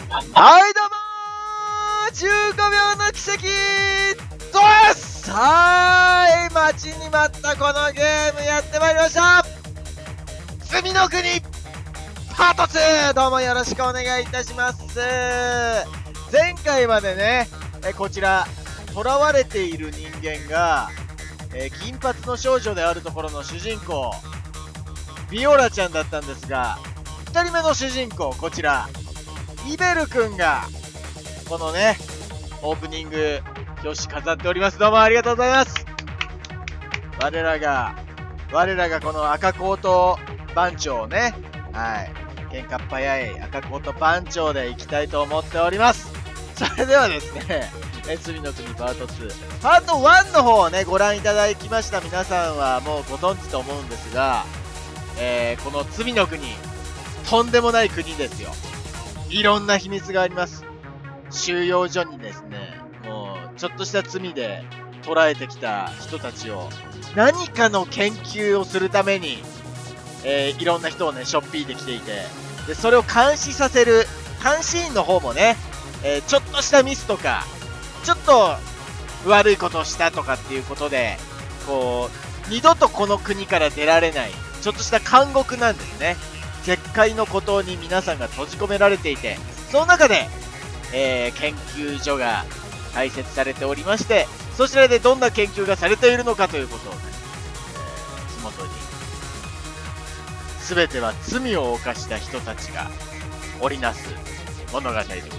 はいどうもー、15秒の奇跡どうす。はーい、待ちに待ったこのゲームやってまいりました。罪の国パート2、どうもよろしくお願いいたします。前回までね、こちら囚われている人間が、銀髪の少女であるところの主人公ビオラちゃんだったんですが、2人目の主人公こちらイベルくんがこのねオープニング表紙飾っております。どうもありがとうございます。我らがこの赤コート番長をね、はい、喧嘩っ早い赤コート番長でいきたいと思っております。それではですね、罪の国パート2パート1の方をねご覧いただきました皆さんはもうご存知と思うんですが、この罪の国とんでもない国ですよ。いろんな秘密があります。収容所にですね、もうちょっとした罪で捕らえてきた人たちを何かの研究をするために、いろんな人をねしょっぴいてきていて、でそれを監視させる監視員の方もね、ちょっとしたミスとかちょっと悪いことをしたとかっていうことでこう二度とこの国から出られないちょっとした監獄なんですね。絶海の孤島に皆さんが閉じ込められていて、その中で、研究所が開設されておりまして、そちらでどんな研究がされているのかということをね、そのとに全ては罪を犯した人たちが織りなす物語でございます。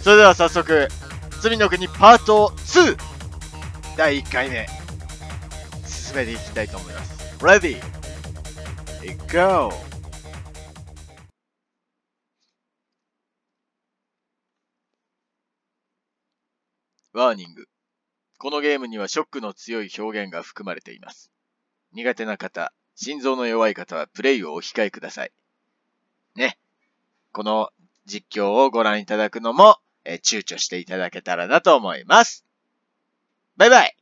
それでは早速罪の国パート2第1回目進めていきたいと思います。 Ready Go。ワーニング。このゲームにはショックの強い表現が含まれています。苦手な方、心臓の弱い方はプレイをお控えください。ね。この実況をご覧いただくのも、躊躇していただけたらなと思います。バイバイ。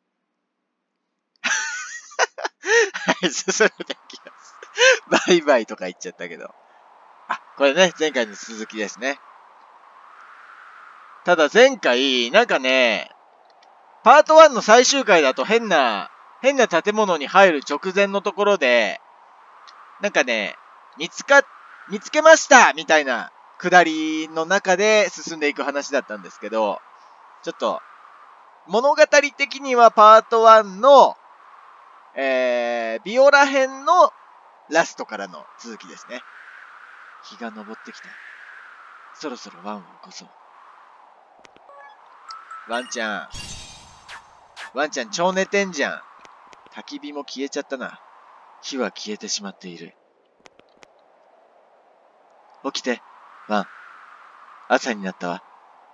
はい、進めていきます。バイバイとか言っちゃったけど。あ、これね、前回の続きですね。ただ前回、なんかね、パート1の最終回だと変な建物に入る直前のところで、なんかね、見つけましたみたいな下りの中で進んでいく話だったんですけど、ちょっと、物語的にはパート1の、ビオラ編のラストからの続きですね。日が昇ってきた。そろそろワンを起こそう。ワンちゃん超寝てんじゃん。焚き火も消えちゃったな。火は消えてしまっている。起きて、ワン。朝になったわ。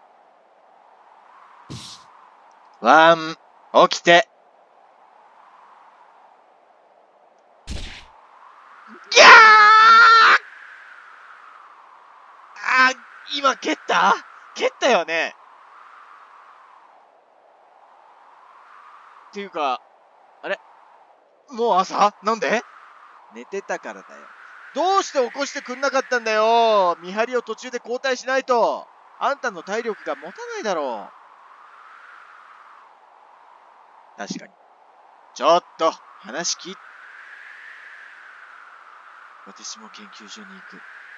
ワン、起きて。ギャーあ、今蹴ったよね。っていうか、あれもう朝？なんで？寝てたからだよ。どうして起こしてくんなかったんだよ。見張りを途中で交代しないと。あんたの体力が持たないだろう。確かに。ちょっと、話聞い。私も研究所に行く。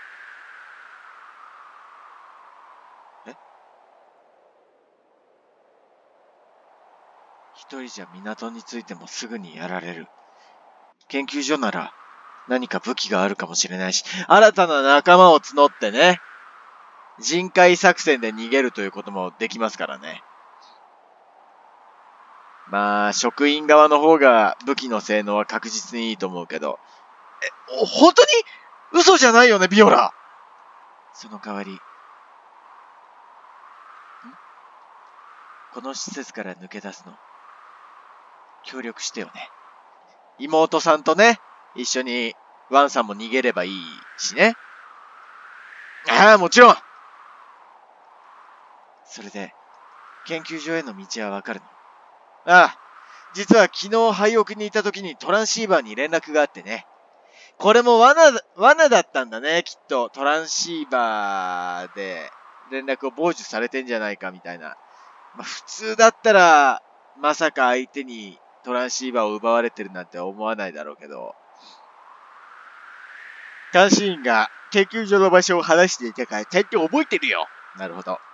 一人じゃ港に着いてもすぐにやられる。研究所なら何か武器があるかもしれないし、新たな仲間を募ってね、人海作戦で逃げるということもできますからね。まあ、職員側の方が武器の性能は確実にいいと思うけど。本当に嘘じゃないよね、ビオラ。その代わり、この施設から抜け出すの、協力してよね。妹さんとね、一緒にワンさんも逃げればいいしね。ああ、もちろん。それで、研究所への道はわかるの？ああ、実は昨日廃屋にいた時にトランシーバーに連絡があってね。 これも罠だったんだね、きっと。トランシーバーで連絡を傍受されてんじゃないかみたいな。まあ、普通だったら、まさか相手にトランシーバーを奪われてるなんて思わないだろうけど、監視員が研究所の場所を話していたからちゃんと覚えてるよ。なるほど。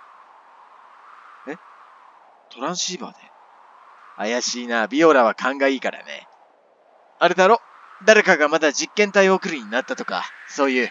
トランシーバーで怪しいな。ビオラは勘がいいからね。あれだろ？誰かがまだ実験体送りになったとか、そういう。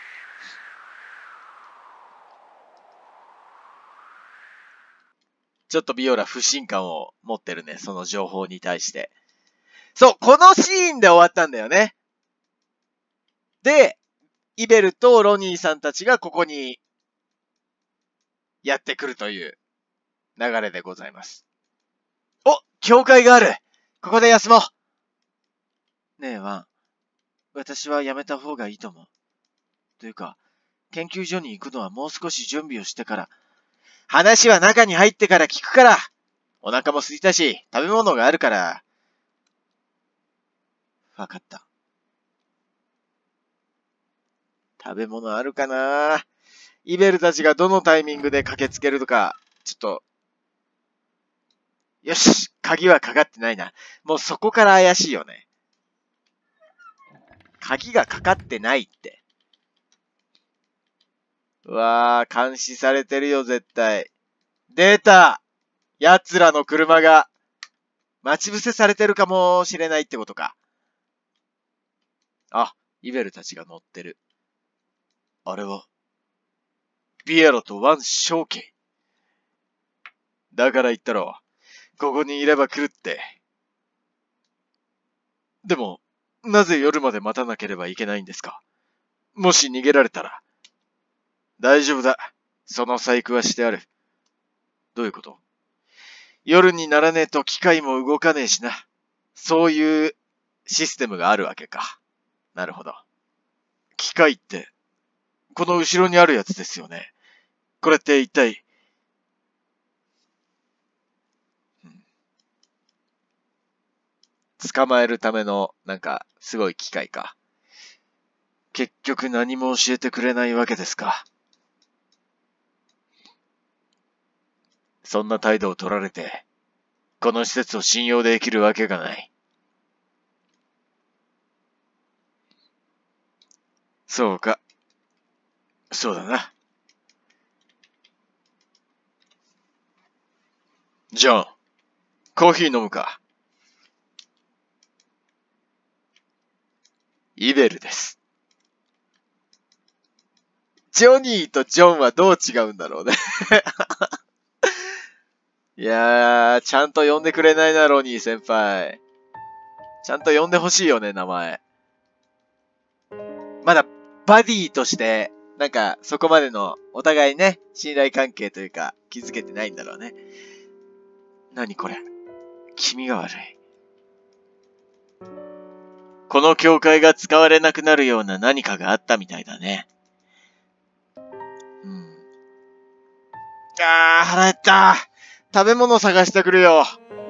ちょっとビオラ不信感を持ってるね。その情報に対して。そう、このシーンで終わったんだよね。で、イベルとロニーさんたちがここにやってくるという流れでございます。お、教会がある。ここで休もう。ねえ、ワン。私はやめた方がいいと思う。というか、研究所に行くのはもう少し準備をしてから。話は中に入ってから聞くから。お腹も空いたし、食べ物があるから。わかった。食べ物あるかな？イベルたちがどのタイミングで駆けつけるとか、ちょっと。よし、鍵はかかってないな。もうそこから怪しいよね。鍵がかかってないって。うわー、監視されてるよ、絶対。出た！奴らの車が、待ち伏せされてるかもしれないってことか。あ、イベルたちが乗ってる。あれは、ビエロとワン小慶。だから言ったろ、ここにいれば来るって。でも、なぜ夜まで待たなければいけないんですか？もし逃げられたら。大丈夫だ。その細工はしてある。どういうこと？夜にならねえと機械も動かねえしな。そういうシステムがあるわけか。なるほど。機械って、この後ろにあるやつですよね。これって一体、捕まえるための、すごい機械か。結局何も教えてくれないわけですか。そんな態度を取られて、この施設を信用できるわけがない。そうか。そうだな。ジョン、コーヒー飲むか？イベルです。ジョニーとジョンはどう違うんだろうね。いやー、ちゃんと呼んでくれないな、ロニー先輩。ちゃんと呼んでほしいよね、名前。まだ、バディとして、そこまでの、お互いね、信頼関係というか、築けてないんだろうね。何これ？気味が悪い。この教会が使われなくなるような何かがあったみたいだね。腹減った。食べ物探してくるよ。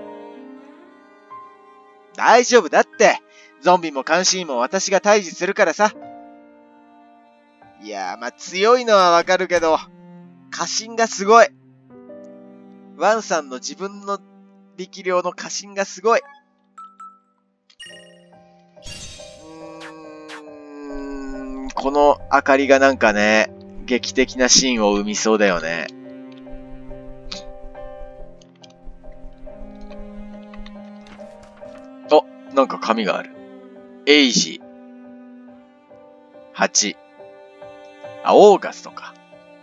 大丈夫だって。ゾンビも監視員も私が退治するからさ。いやー、強いのはわかるけど、過信がすごい。ワンさんの自分の力量の過信がすごい。この明かりが劇的なシーンを生みそうだよね。紙がある。エイジ。8。オーガストか。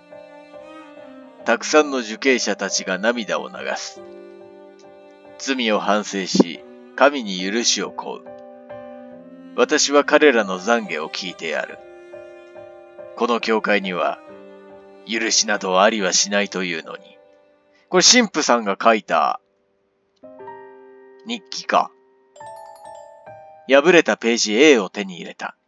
たくさんの受刑者たちが涙を流す。罪を反省し、神に許しを請う。私は彼らの懺悔を聞いてやる。この教会には、許しなどありはしないというのに。これ神父さんが書いた日記か。破れたページ A を手に入れた。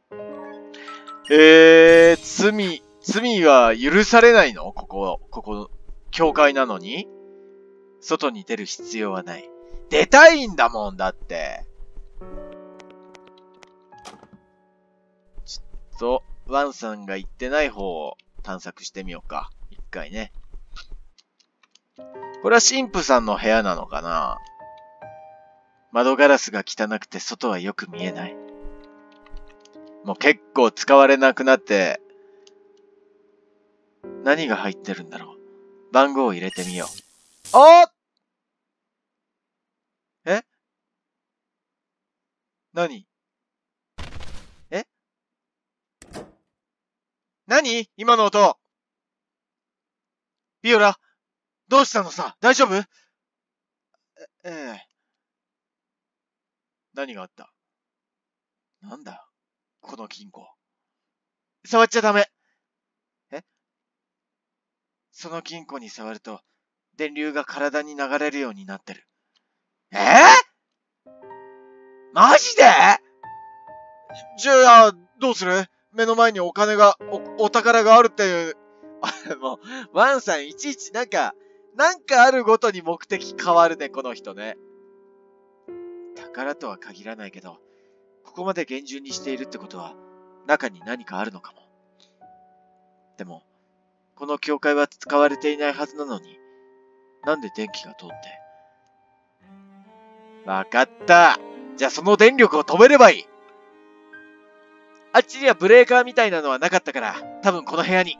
罪は許されないの？ここ、教会なのに？外に出る必要はない。出たいんだもんだって。 と、ワンさんが行ってない方を探索してみようか。一回ね。これは神父さんの部屋なのかな？窓ガラスが汚くて外はよく見えない。もう結構使われなくなって、何が入ってるんだろう。番号を入れてみよう。あっ！え？何？え？何？今の音。ビオラ、どうしたのさ？大丈夫？ええ。何があった？なんだこの金庫。触っちゃダメ。え？その金庫に触ると、電流が体に流れるようになってる。マジで？じゃあ、どうする？目の前にお金が、お宝があるっていう。もう、ワンさんいちいちなんかあるごとに目的変わるね、この人ね。宝とは限らないけど、ここまで厳重にしているってことは、中に何かあるのかも。でも、この教会は使われていないはずなのに、なんで電気が通って。わかった。じゃあその電力を止めればいい。あっちにはブレーカーみたいなのはなかったから、多分この部屋に。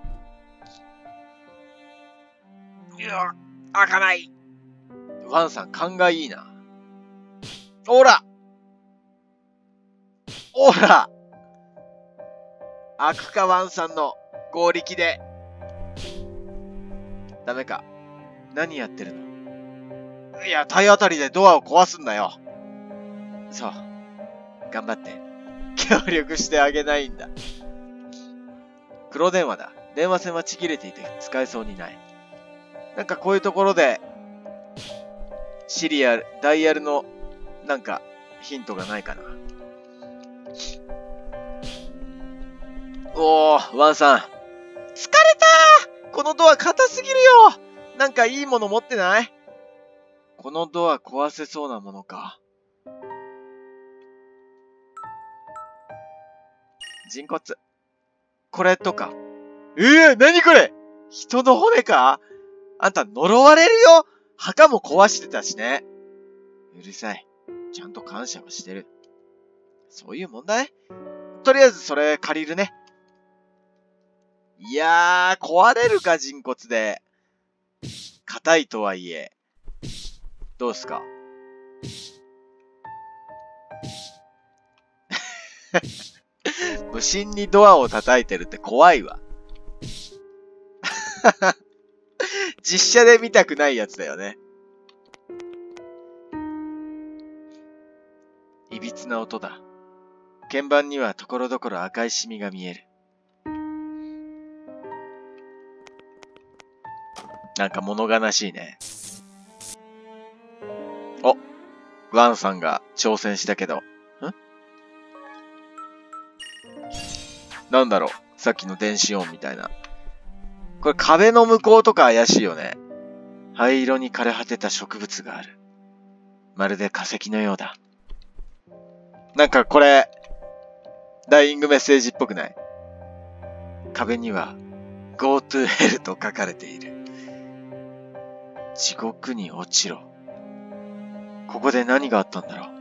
開かない。ワンさん勘がいいな。ほら開くか、ワンさんの合力で。ダメか。何やってるの？いや、体当たりでドアを壊すんだよ。そう。頑張って。協力してあげないんだ。黒電話だ。電話線はちぎれていて使えそうにない。なんかこういうところで、ダイヤルの、なんか、ヒントがないかな。おー、ワンさん。疲れたー！このドア硬すぎるよ！なんかいいもの持ってない？このドア壊せそうなものか。人骨。これとか。何これ？人の骨か？あんた呪われるよ！墓も壊してたしね。うるさい。ちゃんと感謝はしてる。そういう問題？とりあえずそれ借りるね。いやー、壊れるか、人骨で。硬いとはいえ。どうすか？無心にドアを叩いてるって怖いわ。実写で見たくないやつだよね。いびつな音だ。鍵盤にはところどころ赤いシミが見える。なんか物悲しいね。お、ワンさんが挑戦したけど。なんだろう、さっきの電子音みたいな。これ壁の向こうとか怪しいよね。灰色に枯れ果てた植物がある。まるで化石のようだ。なんかこれ、ダイイングメッセージっぽくない？壁には Go to Hell と書かれている。地獄に落ちろ。ここで何があったんだろ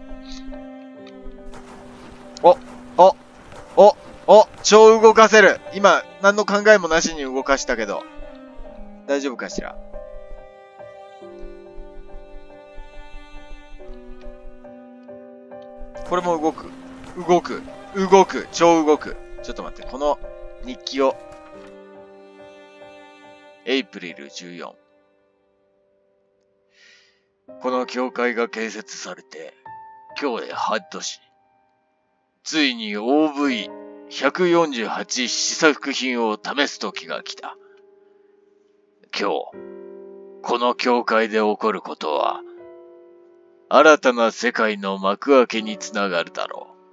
う。超動かせる。今、何の考えもなしに動かしたけど。大丈夫かしら。これも動く。超動く。ちょっと待って、この日記を。エイプリル14。この教会が建設されて、今日で半年。ついに OV148 試作品を試す時が来た。今日、この教会で起こることは、新たな世界の幕開けにつながるだろう。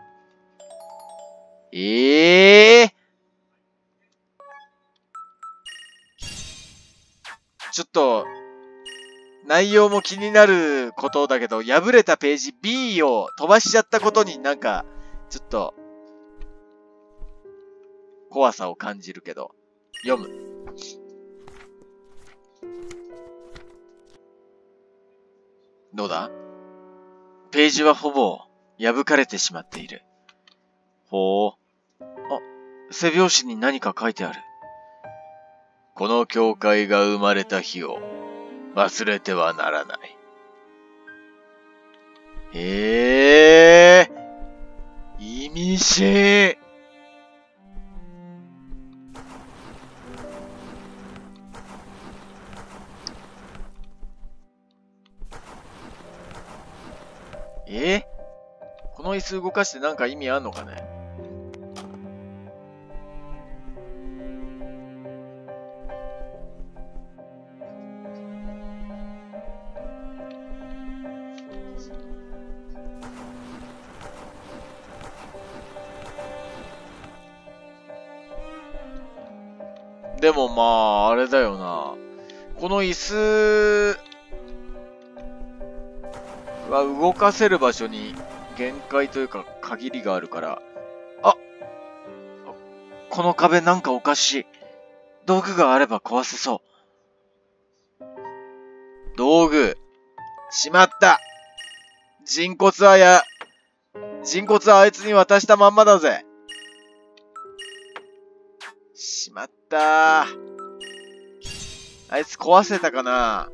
ちょっと、内容も気になることだけど、破れたページ B を飛ばしちゃったことになんか、ちょっと、 怖さを感じるけど。読む。どうだ？ページはほぼ破かれてしまっている。ほう。背表紙に何か書いてある。この教会が生まれた日を忘れてはならない。意味深。この椅子動かしてなんか意味あんのかね？でもまあ、あれだよな。この椅子は動かせる場所に限界というか限りがあるから。この壁なんかおかしい。道具があれば壊せそう。道具。しまった。人骨はあいつに渡したまんまだぜ。しまったー。あいつ壊せたかな？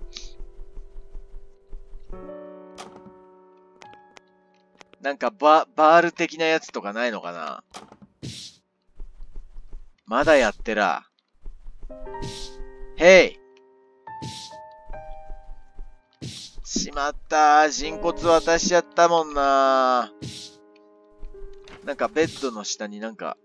なんかバール的なやつとかないのかな？まだやってら。へい。しまったー。人骨渡しちゃったもんなー。なんかベッドの下になんか、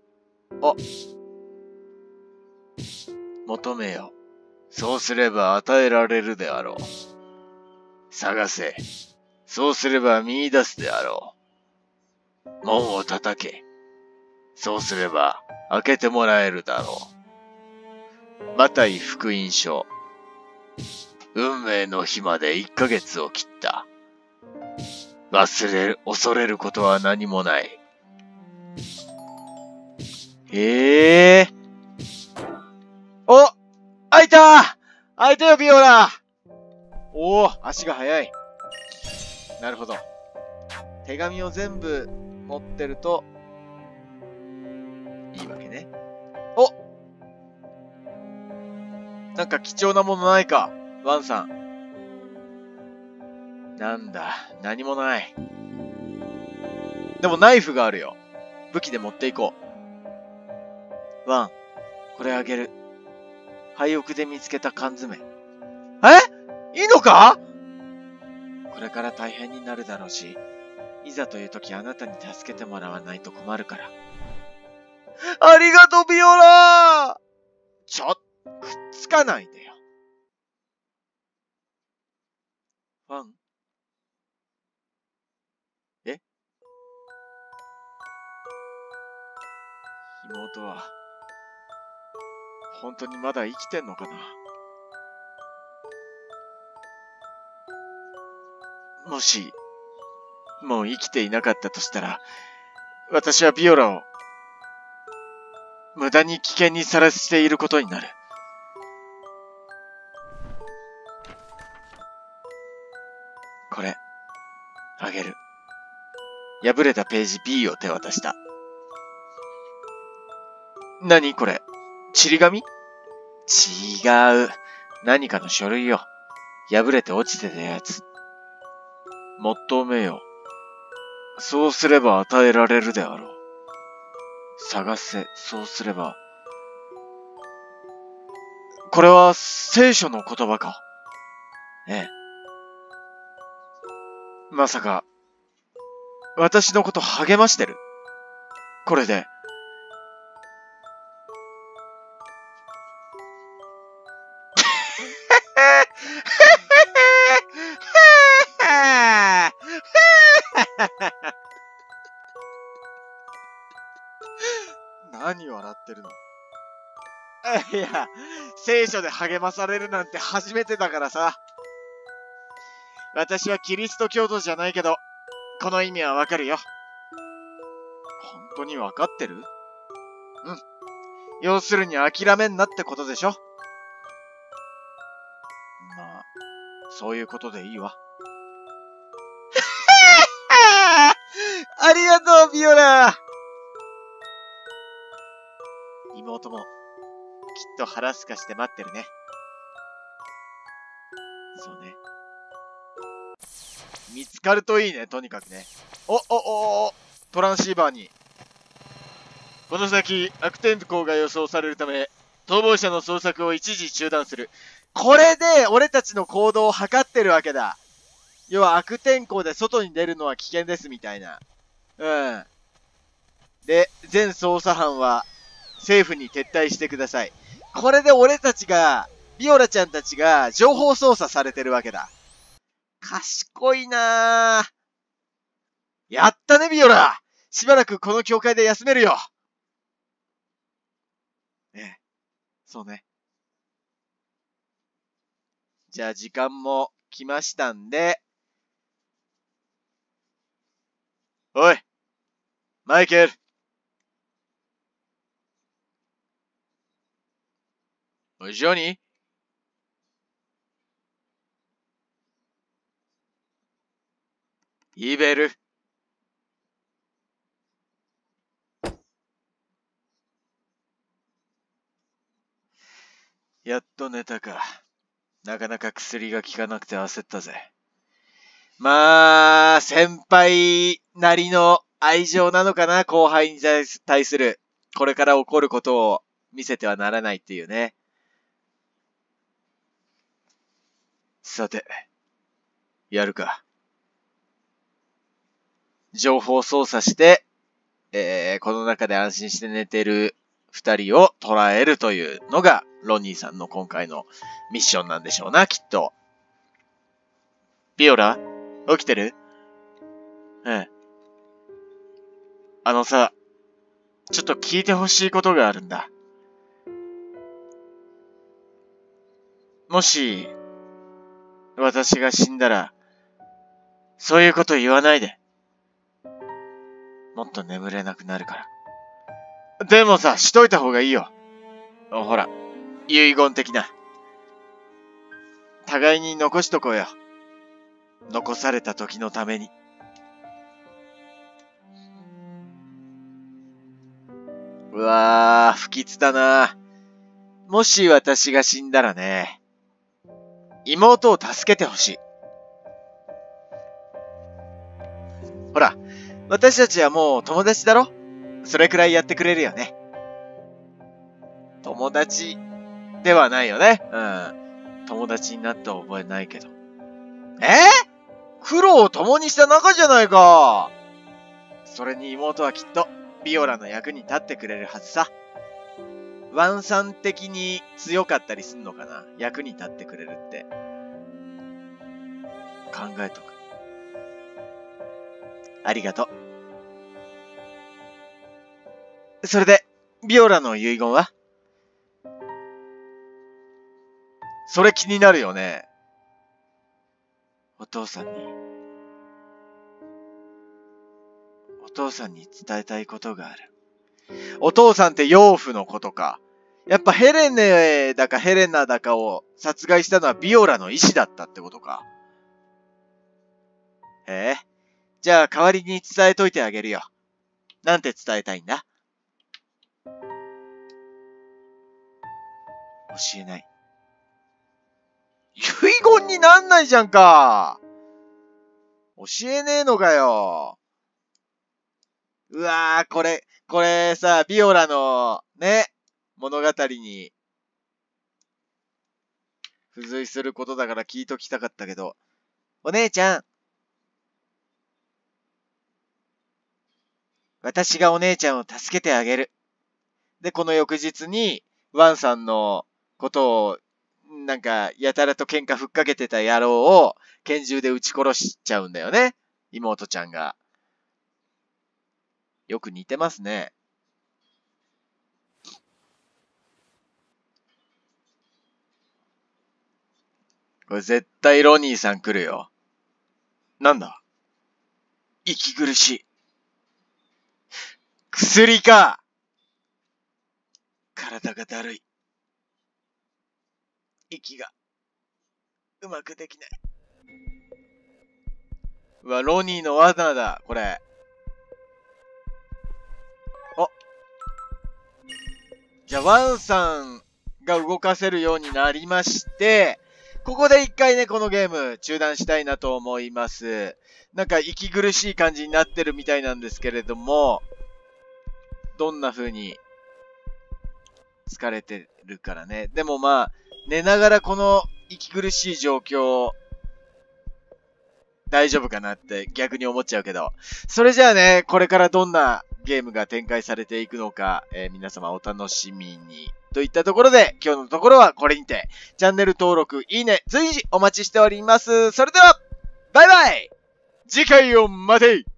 求めよ。そうすれば与えられるであろう。探せ。そうすれば見出すであろう。門を叩け。そうすれば開けてもらえるだろう。マタイ福音書。運命の日まで1ヶ月を切った。恐れることは何もない。開いた！開いたよ、ビオラ！足が速い。なるほど。手紙を全部持ってると、いいわけね。なんか貴重なものないか、ワンさん。なんだ、何もない。でもナイフがあるよ。武器で持っていこう。ワン、これあげる。廃屋で見つけた缶詰。いいのか？これから大変になるだろうし、いざという時あなたに助けてもらわないと困るから。ありがとう、ビオラー！くっつかないでよ。ファン？妹は、本当にまだ生きてんのかな？もし、もう生きていなかったとしたら、私はビオラを、無駄に危険にさらしていることになる。これ、あげる。破れたページ B を手渡した。何これ？ちり紙？違う。何かの書類よ。破れて落ちてたやつ。求めよ。そうすれば与えられるであろう。探せ。そうすれば。これは聖書の言葉か。ええ。まさか、私のこと励ましてる？これで。何笑ってるの？いや、聖書で励まされるなんて初めてだからさ。私はキリスト教徒じゃないけど、この意味はわかるよ。本当にわかってる？うん。 要するに諦めんなってことでしょ。まあ、そういうことでいいわ。ありがとう、ビオラ。妹も、きっと腹すかして待ってるね。そうね。見つかるといいね、とにかくね。トランシーバーに。この先、悪天候が予想されるため、逃亡者の捜索を一時中断する。これで、俺たちの行動を測ってるわけだ。要は悪天候で外に出るのは危険ですみたいな。うん。で、全捜査班は政府に撤退してください。これで俺たちが、ビオラちゃんたちが情報操作されてるわけだ。賢いなぁ。やったね、ビオラ。しばらくこの教会で休めるよ。ねえ、そうね。じゃあ時間も来ましたんで。おい、マイケル。おい、ジョニー。イーベル。やっと寝たか。なかなか薬が効かなくて焦ったぜ。まあ、先輩なりの愛情なのかな、後輩に対する。これから起こることを見せてはならないっていうね。さて、やるか。情報操作して、この中で安心して寝てる二人を捉えるというのが、ロニーさんの今回のミッションなんでしょうな、きっと。ビオラ？起きてる？うん。あのさ、ちょっと聞いてほしいことがあるんだ。もし、私が死んだら、そういうこと言わないで。もっと眠れなくなるから。でもさ、しといた方がいいよ。ほら、遺言的な。互いに残しとこうよ。残された時のために。うわー、不吉だな。もし私が死んだらね、妹を助けてほしい。ほら、私たちはもう友達だろ？それくらいやってくれるよね。友達ではないよね。うん。友達になった覚えないけど。苦労を共にした仲じゃないか。それに妹はきっとビオラの役に立ってくれるはずさ。ワンさん的に強かったりすんのかな？役に立ってくれるって。考えとく。ありがとう。それで、ビオラの遺言は？それ気になるよね。お父さんに伝えたいことがある。お父さんって養父のことか。やっぱヘレネだかヘレナだかを殺害したのはビオラの意志だったってことか。へえ。じゃあ代わりに伝えといてあげるよ。なんて伝えたいんだ？教えない。遺言になんないじゃんか。教えねえのかよ。うわー、これさ、ビオラの、ね、物語に、付随することだから聞いときたかったけど、お姉ちゃん、私がお姉ちゃんを助けてあげる。で、この翌日に、ワンさんのことを、なんか、やたらと喧嘩ふっかけてた野郎を、拳銃で撃ち殺しちゃうんだよね。妹ちゃんが。よく似てますね。これ絶対ロニーさん来るよ。なんだ？息苦しい。薬か。 体がだるい。息がうまくできない。うわ、ロニーの罠だ、これ。あ。じゃあ、ワンさんが動かせるようになりまして、ここで一回ね、このゲーム中断したいなと思います。なんか息苦しい感じになってるみたいなんですけれども、どんな風に疲れてるからね。でもまあ、寝ながらこの息苦しい状況、大丈夫かなって逆に思っちゃうけど。それじゃあね、これからどんなゲームが展開されていくのか、皆様お楽しみに。といったところで、今日のところはこれにて、チャンネル登録、いいね、随時お待ちしております。それでは、バイバイ！次回を待て！